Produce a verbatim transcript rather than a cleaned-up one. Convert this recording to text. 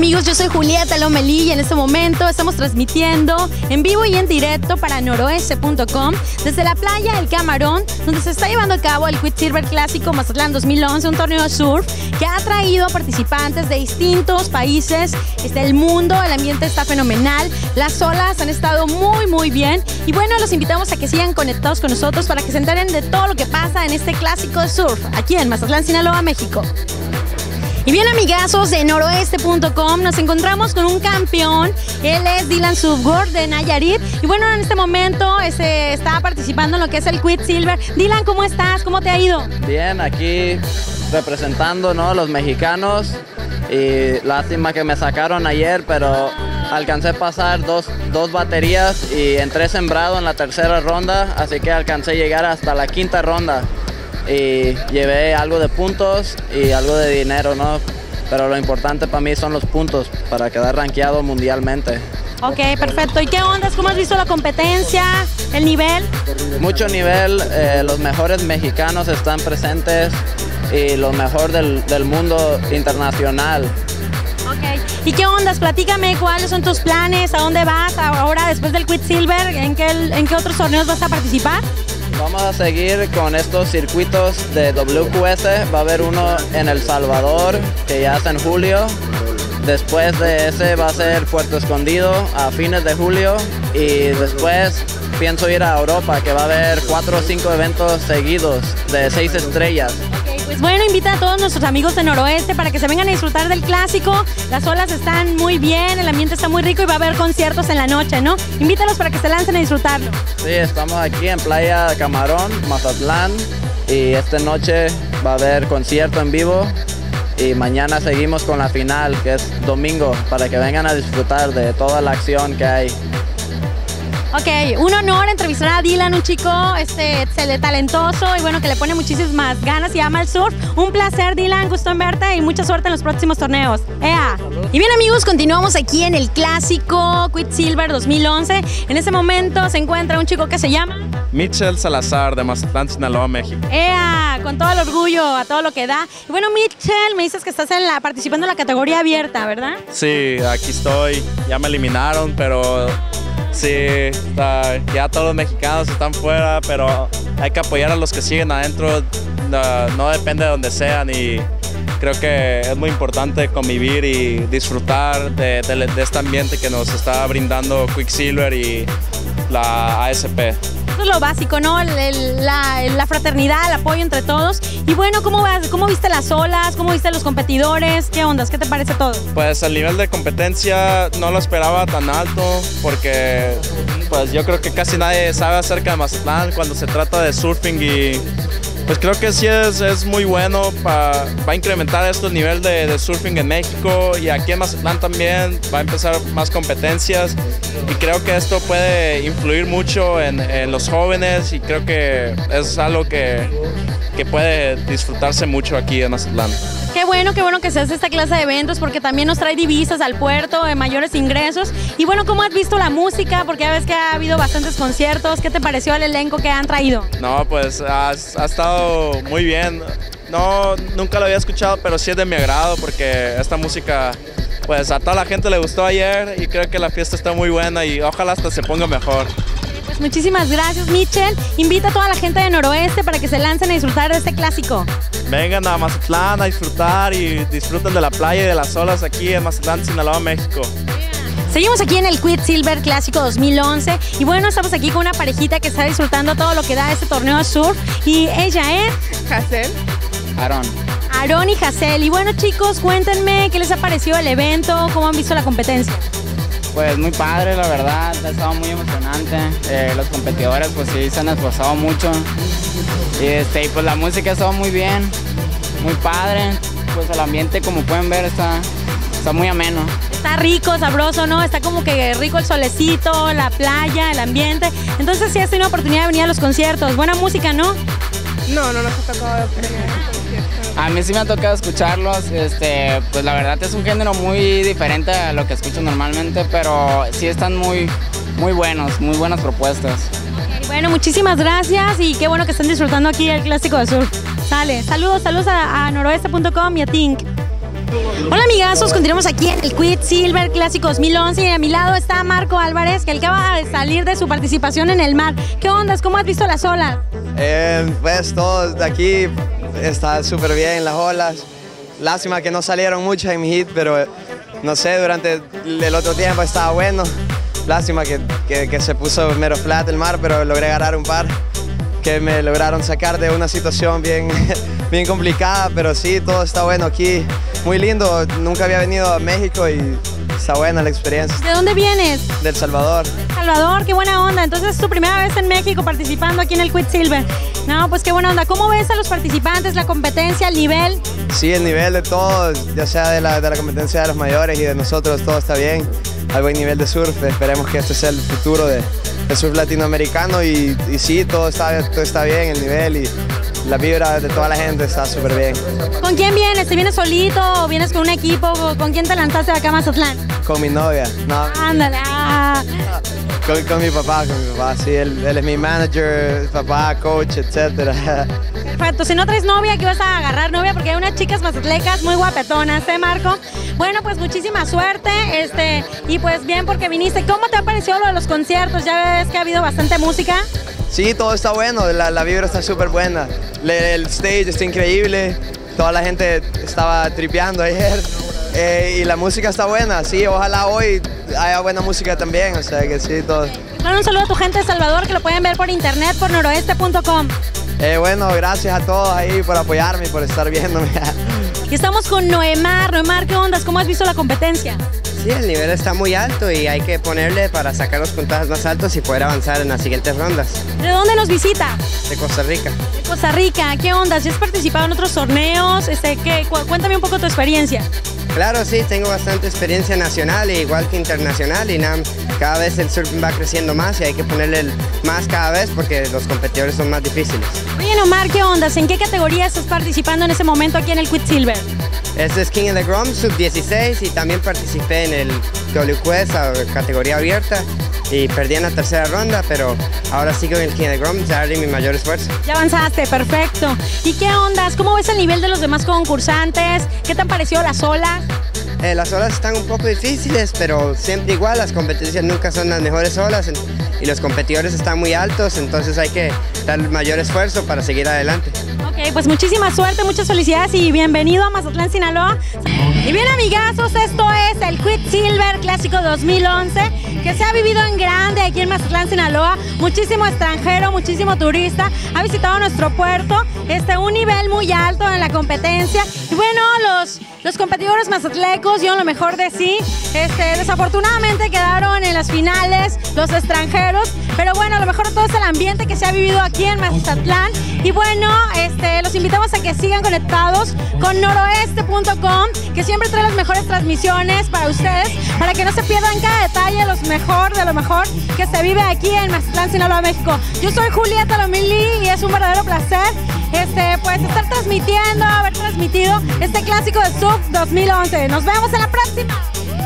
amigos, yo soy Julieta Lomelí y en este momento estamos transmitiendo en vivo y en directo para noroeste punto com desde la playa El Camarón, donde se está llevando a cabo el Quicksilver Clásico Mazatlán dos mil once, un torneo de surf que ha traído participantes de distintos países del mundo. El ambiente está fenomenal, las olas han estado muy muy bien y bueno, los invitamos a que sigan conectados con nosotros para que se enteren de todo lo que pasa en este clásico de surf aquí en Mazatlán, Sinaloa, México. Y bien, amigazos de noroeste punto com, nos encontramos con un campeón. Él es Dylan Subgor de Nayarit. Y bueno, en este momento este, está participando en lo que es el Quicksilver. Dylan, ¿cómo estás? ¿Cómo te ha ido? Bien, aquí representando, ¿no?, los mexicanos. Y lástima que me sacaron ayer, pero alcancé a pasar dos, dos baterías y entré sembrado en la tercera ronda. Así que alcancé a llegar hasta la quinta ronda. Y llevé algo de puntos y algo de dinero, ¿no? Pero lo importante para mí son los puntos para quedar rankeado mundialmente. Ok, perfecto. ¿Y qué ondas? ¿Cómo has visto la competencia? ¿El nivel? Mucho nivel. Eh, los mejores mexicanos están presentes y lo mejor del, del mundo internacional. Ok. ¿Y qué ondas? Platícame, ¿cuáles son tus planes? ¿A dónde vas ahora después del Quicksilver? ¿En qué, en qué otros torneos vas a participar? Vamos a seguir con estos circuitos de W Q S. Va a haber uno en El Salvador, que ya es en julio. Después de ese va a ser Puerto Escondido a fines de julio. Y después pienso ir a Europa, que va a haber cuatro o cinco eventos seguidos de seis estrellas. Pues bueno, invita a todos nuestros amigos de Noroeste para que se vengan a disfrutar del clásico. Las olas están muy bien, el ambiente está muy rico y va a haber conciertos en la noche, ¿no? Invítalos para que se lancen a disfrutarlo. Sí, estamos aquí en Playa Camarón, Mazatlán, y esta noche va a haber concierto en vivo y mañana seguimos con la final, que es domingo, para que vengan a disfrutar de toda la acción que hay. Ok, un honor entrevistar a Dylan, un chico este, talentoso y bueno, que le pone muchísimas ganas y ama el surf. Un placer, Dylan, gusto en verte y mucha suerte en los próximos torneos. ¡Ea! Y bien, amigos, continuamos aquí en el clásico Quicksilver dos mil once. En este momento se encuentra un chico que se llama Mitchell Salazar, de Mazatlán, Sinaloa, México. ¡Ea! Con todo el orgullo, a todo lo que da. Y bueno, Mitchell, me dices que estás en la, participando en la categoría abierta, ¿verdad? Sí, aquí estoy. Ya me eliminaron, pero sí, está, ya todos los mexicanos están fuera, pero hay que apoyar a los que siguen adentro. No, no depende de donde sean y creo que es muy importante convivir y disfrutar de, de, de este ambiente que nos está brindando Quicksilver y la A S P. Eso es lo básico, ¿no? El, el, la, la fraternidad, el apoyo entre todos. Y bueno, ¿cómo, vas, ¿cómo viste las olas? ¿Cómo viste los competidores? ¿Qué ondas? ¿Qué te parece todo? Pues el nivel de competencia no lo esperaba tan alto porque pues yo creo que casi nadie sabe acerca de Mazatlán cuando se trata de surfing y pues creo que sí es, es muy bueno, pa, va a incrementar esto el nivel de, de surfing en México y aquí en Mazatlán también va a empezar más competencias y creo que esto puede influir mucho en, en los jóvenes y creo que es algo que, que puede disfrutarse mucho aquí en Mazatlán. Qué bueno, qué bueno que se hace esta clase de eventos porque también nos trae divisas al puerto, eh, mayores ingresos. Y bueno, ¿cómo has visto la música? Porque ya ves que ha habido bastantes conciertos. ¿Qué te pareció el elenco que han traído? No, pues ha, ha estado muy bien. No, nunca lo había escuchado, pero sí es de mi agrado porque esta música, pues a toda la gente le gustó ayer y creo que la fiesta está muy buena y ojalá hasta se ponga mejor. Muchísimas gracias, Mitchell. Invita a toda la gente de Noroeste para que se lancen a disfrutar de este clásico. Vengan a Mazatlán a disfrutar y disfruten de la playa y de las olas aquí en Mazatlán, Sinaloa, México. Seguimos aquí en el Quicksilver Clásico dos mil once y bueno, estamos aquí con una parejita que está disfrutando todo lo que da este torneo de surf y ella es... Hazel. Aarón. Aarón y Hazel. Y bueno, chicos, cuéntenme qué les ha parecido el evento, cómo han visto la competencia. Pues muy padre, la verdad, ha estado muy emocionante. Eh, los competidores pues sí se han esforzado mucho. Y este, pues la música ha estado muy bien, muy padre. Pues el ambiente, como pueden ver, está, está muy ameno. Está rico, sabroso, ¿no? Está como que rico el solecito, la playa, el ambiente. Entonces sí has tenido oportunidad de venir a los conciertos. Buena música, ¿no? No, no nos ha tocado venir. A mí sí me ha tocado escucharlos, este, pues la verdad es un género muy diferente a lo que escucho normalmente, pero sí están muy, muy buenos, muy buenas propuestas. Okay, bueno, muchísimas gracias y qué bueno que estén disfrutando aquí el Clásico de Surf. Sale, saludos, saludos a, a noroeste punto com y a Tink. Hola amigazos, continuamos aquí en el Quicksilver Clásico dos mil once y a mi lado está Marco Álvarez, que acaba de salir de su participación en el mar. ¿Qué ondas? ¿Cómo has visto las olas? Eh, pues todo de aquí está súper bien, las olas. Lástima que no salieron muchas en mi hit, pero no sé, durante el otro tiempo estaba bueno. Lástima que, que, que se puso mero flat el mar, pero logré agarrar un par que me lograron sacar de una situación bien, bien complicada, pero sí, todo está bueno aquí. Muy lindo, nunca había venido a México y está buena la experiencia. ¿De dónde vienes? Del Salvador. Salvador, qué buena onda. Entonces es tu primera vez en México participando aquí en el Quicksilver. No, pues qué buena onda. ¿Cómo ves a los participantes, la competencia, el nivel? Sí, el nivel de todos, ya sea de la, de la competencia de los mayores y de nosotros, todo está bien. Hay buen nivel de surf, esperemos que este sea el futuro de, del surf latinoamericano y, y sí, todo está, todo está bien, el nivel y la vibra de toda la gente está súper bien. ¿Con quién vienes? ¿Te vienes solito o vienes con un equipo? ¿Con quién te lanzaste de acá a Mazatlán? Con mi novia, no. Ándale. Ah. Con, con mi papá, con mi papá, sí, él, él es mi manager, papá, coach, etcétera. Perfecto, si no traes novia, aquí vas a agarrar novia porque hay unas chicas mazatlecas muy guapetonas, ¿eh, Marco? Bueno, pues muchísima suerte, este, y pues bien porque viniste. ¿Cómo te ha parecido lo de los conciertos? Ya ves que ha habido bastante música. Sí, todo está bueno, la, la vibra está súper buena, el stage está increíble, toda la gente estaba tripeando ayer. Eh, y la música está buena, sí, ojalá hoy haya buena música también, o sea que sí, todo. Bueno, un saludo a tu gente de Salvador que lo pueden ver por internet por noroeste punto com. Eh, bueno, gracias a todos ahí por apoyarme y por estar viéndome. Y estamos con Noemar. Noemar, ¿qué ondas? ¿Cómo has visto la competencia? Sí, el nivel está muy alto y hay que ponerle para sacar los puntajes más altos y poder avanzar en las siguientes rondas. ¿De dónde nos visita? De Costa Rica. De Costa Rica, ¿qué ondas? ¿Ya has participado en otros torneos? Este, ¿qué? Cu cuéntame un poco tu experiencia. Claro, sí, tengo bastante experiencia nacional igual que internacional y nada, cada vez el surf va creciendo más y hay que ponerle el más cada vez porque los competidores son más difíciles. Oye, Omar, ¿qué ondas? ¿En qué categoría estás participando en ese momento aquí en el Quicksilver? Este es King of the Grom, sub dieciséis y también participé en el W Q S, categoría abierta y perdí en la tercera ronda, pero ahora sigo en el King of the Grom, ya haré mi mayor esfuerzo. Ya avanzaste, perfecto. ¿Y qué ondas? ¿Cómo ves el nivel de los demás concursantes? ¿Qué te han parecido las olas? Eh, las olas están un poco difíciles, pero siempre igual, las competencias nunca son las mejores olas y los competidores están muy altos, entonces hay que dar el mayor esfuerzo para seguir adelante. Ok, pues muchísima suerte, muchas felicidades y bienvenido a Mazatlán, Sinaloa. Y bien, amigazos, esto es el Quicksilver Clásico dos mil once, que se ha vivido en grande aquí en Mazatlán, Sinaloa. Muchísimo extranjero, muchísimo turista ha visitado nuestro puerto, este, un nivel muy alto en la competencia. Y bueno, los, los competidores mazatlecos dieron lo mejor de sí. Este, desafortunadamente quedaron en las finales los extranjeros, pero bueno, lo mejor de todo es el ambiente que se ha vivido aquí en Mazatlán. Y bueno, este, los invitamos a que sigan conectados con noroeste punto com, que siempre trae las mejores transmisiones para ustedes, para que no se pierdan cada detalle, lo mejor de lo mejor que se vive aquí en Mazatlán, Sinaloa, México. Yo soy Julieta Lomili y es un verdadero placer este, pues, estar transmitiendo, haber transmitido este clásico de surf dos mil once. Nos vemos en la próxima.